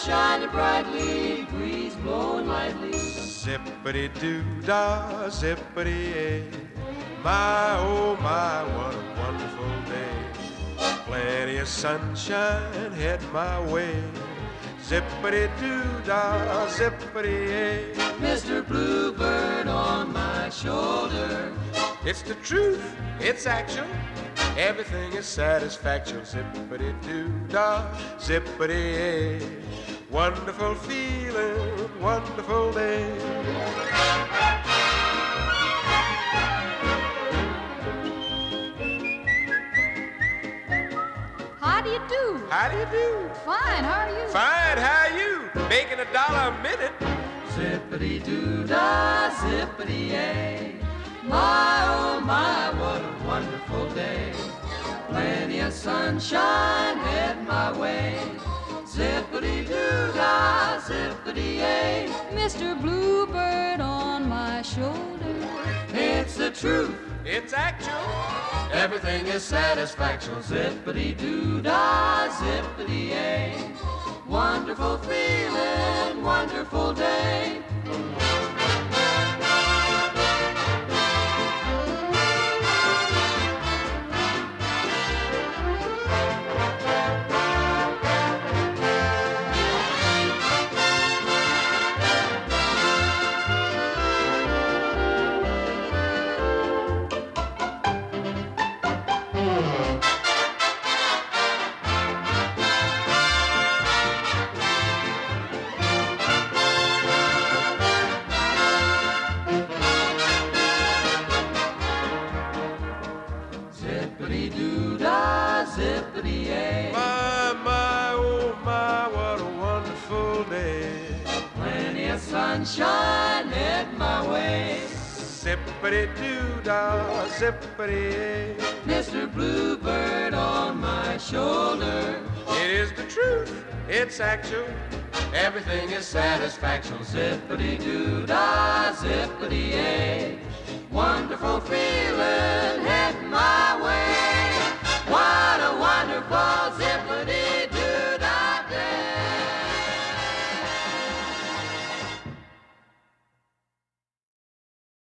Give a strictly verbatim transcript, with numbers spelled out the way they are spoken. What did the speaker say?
shining brightly, breeze blowing lightly. Zippity-doo-dah, zippity-yay. My, oh my, what a wonderful day. Plenty of sunshine heading my way. Zippity-doo-dah, zippity-yay. Mister Bluebird on my shoulder. It's the truth, it's actual. Everything is satisfaction. Zippity-doo-dah, zippity-yay. Wonderful feeling, wonderful day. How do you do? How do you do? Fine, how are you? Fine, how are you? Making a dollar a minute. Zippity-doo-dah, zippity-yay. My, oh my, what a wonderful day. Plenty of sunshine heading my way. Zippity-doo-dah, zippity-yay. Mister Bluebird on my shoulder. It's the truth, It's actual. everything is satisfaction. Zippity-doo-dah, zippity-yay. Wonderful feeling, wonderful day. Zippity-doo-dah, zippity-yay. My, my, oh my, what a wonderful day. Plenty of sunshine heading my way. Zippity-doo-dah, zippity-yay. Mister Bluebird on my shoulder. It is the truth, it's actual. Everything is satisfaction. Zippity-doo-dah, zippity-yay. Wonderful feeling.